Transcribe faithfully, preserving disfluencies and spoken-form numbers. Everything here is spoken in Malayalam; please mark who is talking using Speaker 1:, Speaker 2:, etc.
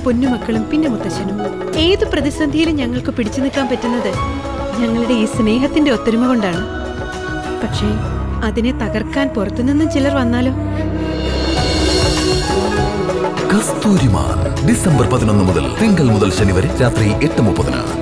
Speaker 1: പൊന്നുമക്കളും പിന്നെ മുത്തശ്ശനും. ഏത് പ്രതിസന്ധിയിലും ഞങ്ങൾക്ക് പിടിച്ചു നിൽക്കാൻ പറ്റുന്നത് ഞങ്ങളുടെ ഈ സ്നേഹത്തിന്റെ ഒത്തൊരുമ കൊണ്ടാണ്. പക്ഷേ അതിനെ തകർക്കാൻ പുറത്തുനിന്നും ചിലർ വന്നാലോ?
Speaker 2: കസ്തൂരിമാൻ ഡിസംബർ പതിനൊന്ന് മുതൽ തിങ്കൾ മുതൽ ശനി വരെ രാത്രി എട്ട് മുപ്പതിന്.